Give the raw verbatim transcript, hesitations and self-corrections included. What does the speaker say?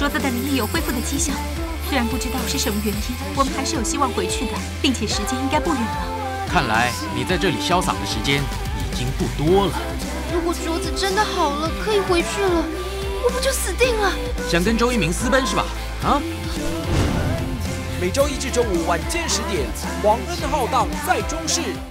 镯子的灵力有恢复的迹象，虽然不知道是什么原因，我们还是有希望回去的，并且时间应该不远了。 看来你在这里潇洒的时间已经不多了。 如果镯子真的好了，可以回去了，我不就死定了？ 想跟周一鸣私奔是吧？啊？ 每周一至周五晚间十点，皇恩浩荡在中视。